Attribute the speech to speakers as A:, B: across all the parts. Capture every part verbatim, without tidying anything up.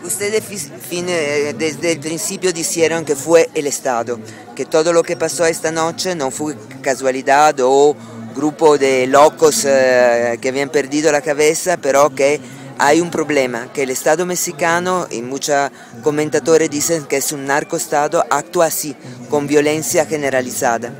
A: Ustedes fin, desde el principio dijeron que fue el Estado, que todo lo que pasó esta noche no fue casualidad o grupo de locos eh, que habían perdido la cabeza, pero que hay un problema, que el Estado mexicano, y muchos comentadores dicen que es un narcoestado, actúa así, con violencia generalizada.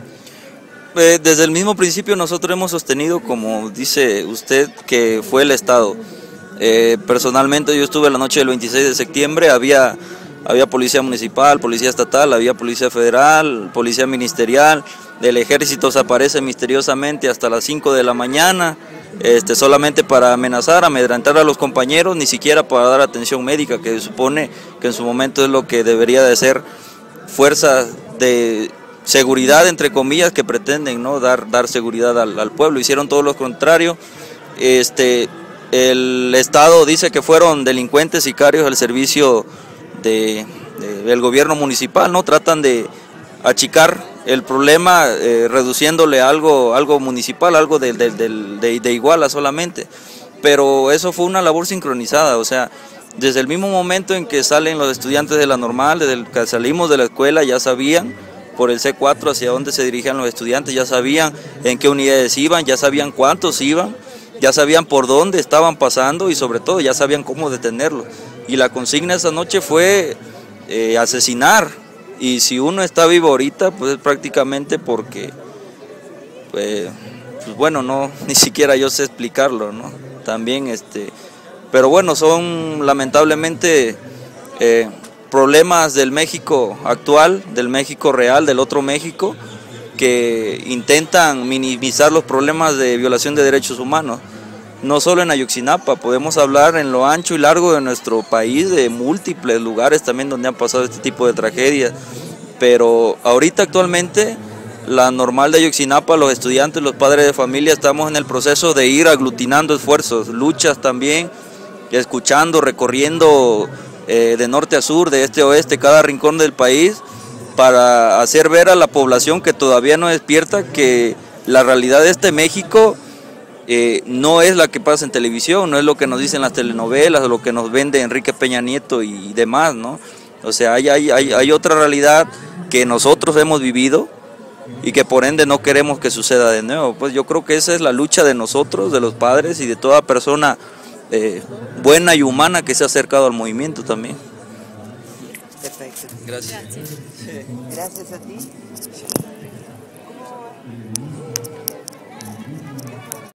B: Eh, desde el mismo principio nosotros hemos sostenido, como dice usted, que fue el Estado. Eh, personalmente yo estuve la noche del veintiséis de septiembre, había, había policía municipal, policía estatal, había policía federal, policía ministerial, el ejército se aparece misteriosamente hasta las cinco de la mañana, este, solamente para amenazar, amedrentar a los compañeros, ni siquiera para dar atención médica, que se supone que en su momento es lo que debería de ser fuerzas de seguridad, entre comillas, que pretenden, ¿no?, dar, dar seguridad al, al pueblo. Hicieron todo lo contrario. Este, el Estado dice que fueron delincuentes sicarios al servicio de, de, del gobierno municipal, ¿no? Tratan de achicar el problema eh, reduciéndole algo, algo municipal, algo de, de, de, de, de Iguala solamente. Pero eso fue una labor sincronizada, o sea, desde el mismo momento en que salen los estudiantes de la normal, desde el que salimos de la escuela, ya sabían por el C cuatro hacia dónde se dirigían los estudiantes, ya sabían en qué unidades iban, ya sabían cuántos iban, ya sabían por dónde estaban pasando y sobre todo ya sabían cómo detenerlos. Y la consigna esa noche fue eh, asesinar, y si uno está vivo ahorita, pues es prácticamente porque, pues, pues bueno, no, ni siquiera yo sé explicarlo, ¿no? También, este, pero bueno, son lamentablemente eh, problemas del México actual, del México real, del otro México, que intentan minimizar los problemas de violación de derechos humanos. No solo en Ayotzinapa, podemos hablar en lo ancho y largo de nuestro país, de múltiples lugares también donde han pasado este tipo de tragedias, pero ahorita actualmente la normal de Ayotzinapa, los estudiantes, los padres de familia, estamos en el proceso de ir aglutinando esfuerzos, luchas también, escuchando, recorriendo eh, de norte a sur, de este a oeste, cada rincón del país, para hacer ver a la población que todavía no despierta que la realidad de este México eh, no es la que pasa en televisión, no es lo que nos dicen las telenovelas, lo que nos vende Enrique Peña Nieto y demás, ¿no? O sea, hay, hay, hay, hay otra realidad que nosotros hemos vivido y que por ende no queremos que suceda de nuevo. Pues yo creo que esa es la lucha de nosotros, de los padres y de toda persona eh, buena y humana que se ha acercado al movimiento también.
A: Perfecto.
B: Gracias.
A: Gracias a ti.